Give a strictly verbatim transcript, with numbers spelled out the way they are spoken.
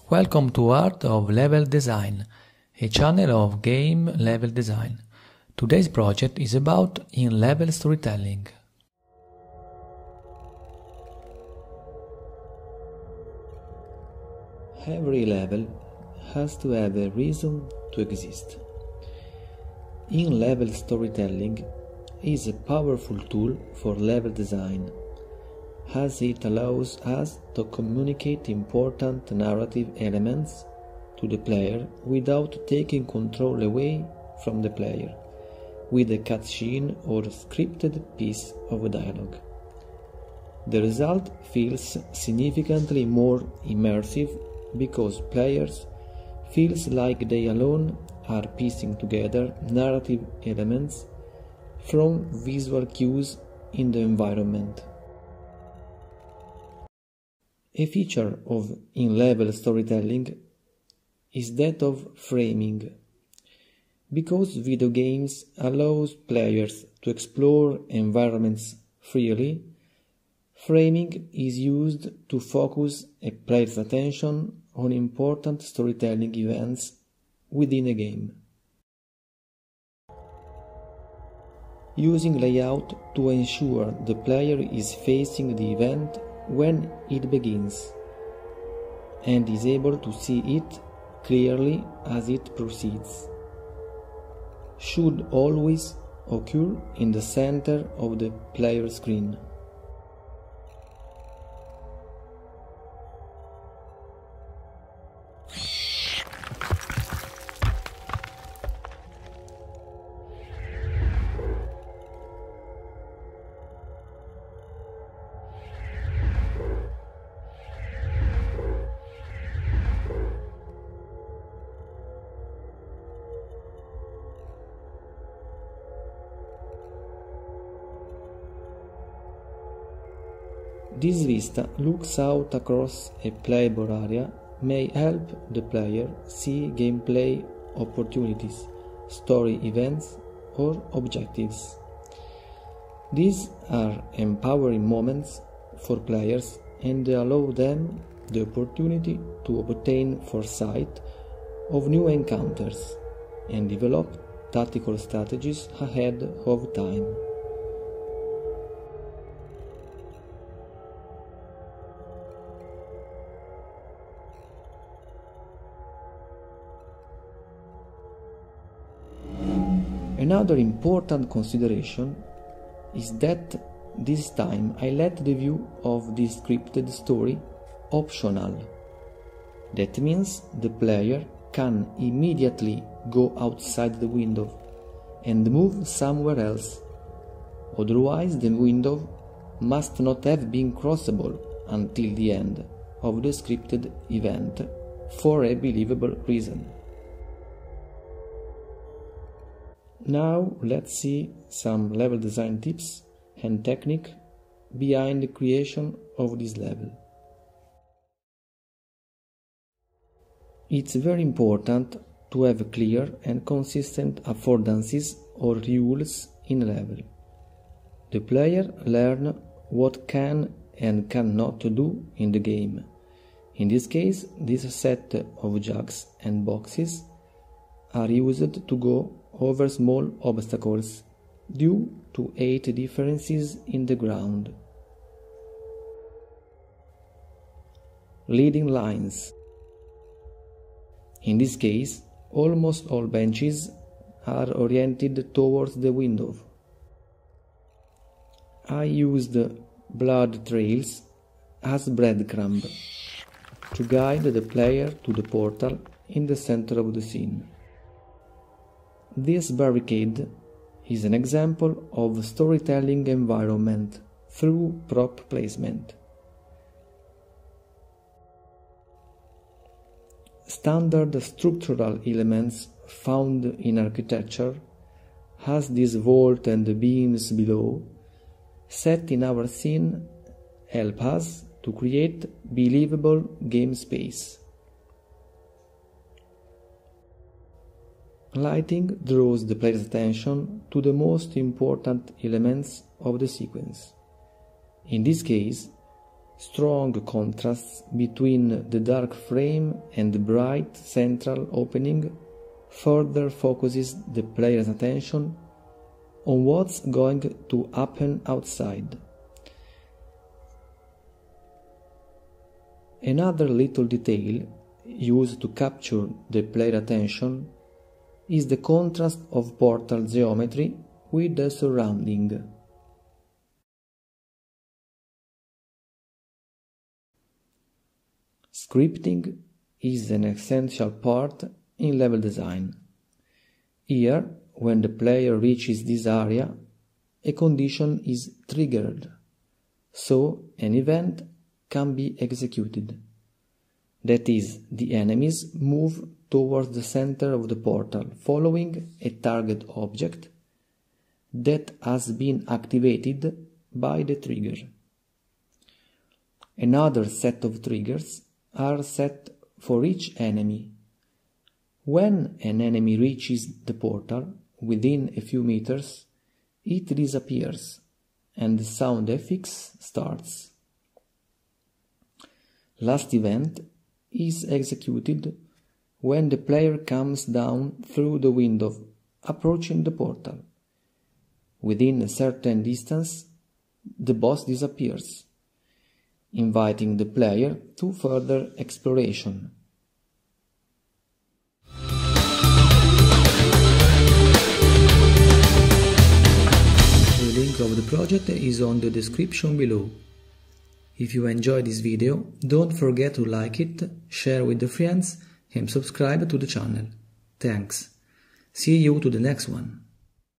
Welcome to Art of Level Design, a channel of game level design. Today's project is about in-level storytelling. Every level has to have a reason to exist. In-level storytelling is a powerful tool for level design, as it allows us to communicate important narrative elements to the player without taking control away from the player with a cutscene or scripted piece of dialogue. The result feels significantly more immersive because players feels like they alone are piecing together narrative elements from visual cues in the environment. A feature of in-level storytelling is that of framing. Because video games allows players to explore environments freely, framing is used to focus a player's attention on important storytelling events within a game. Using layout to ensure the player is facing the event when it begins and is able to see it clearly as it proceeds, should always occur in the center of the player screen. This vista looks out across a playable area may help the player see gameplay opportunities, story events, or objectives. These are empowering moments for players and they allow them the opportunity to obtain foresight of new encounters and develop tactical strategies ahead of time. Another important consideration is that this time I let the view of the scripted story optional. That means the player can immediately go outside the window and move somewhere else. Otherwise, the window must not have been crossable until the end of the scripted event for a believable reason. Now let's see some level design tips and technique behind the creation of this level. It's very important to have clear and consistent affordances or rules in a level. The player learns what can and cannot do in the game. In this case, this set of jugs and boxes are used to go over small obstacles due to eight differences in the ground. Leading lines. In this case, almost all benches are oriented towards the window. I used blood trails as breadcrumb to guide the player to the portal in the center of the scene. This barricade is an example of storytelling environment through prop placement. Standard structural elements found in architecture, as this vault and the beams below, set in our scene, help us to create believable game space. Lighting draws the player's attention to the most important elements of the sequence. In this case, Strong contrasts between the dark frame and the bright central opening further focuses the player's attention on what's going to happen outside. Another little detail used to capture the player attention is the contrast of portal geometry with the surrounding. Scripting is an essential part in level design. Here, when the player reaches this area, a condition is triggered, so an event can be executed. That is, the enemies move towards the center of the portal following a target object that has been activated by the trigger. Another set of triggers are set for each enemy. When an enemy reaches the portal within a few meters, it disappears and the sound effects starts. Last event is executed when the player comes down through the window approaching the portal. Within a certain distance, the boss disappears, inviting the player to further exploration. The link of the project is on the description below. If you enjoyed this video, don't forget to like it, share with the friends and subscribe to the channel. Thanks. See you to the next one.